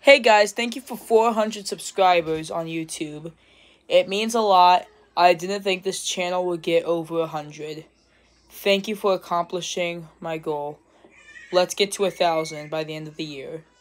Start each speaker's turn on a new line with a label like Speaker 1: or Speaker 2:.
Speaker 1: Hey guys, thank you for 400 subscribers on YouTube. It means a lot. I didn't think this channel would get over 100. Thank you for accomplishing my goal. Let's get to 1,000 by the end of the year.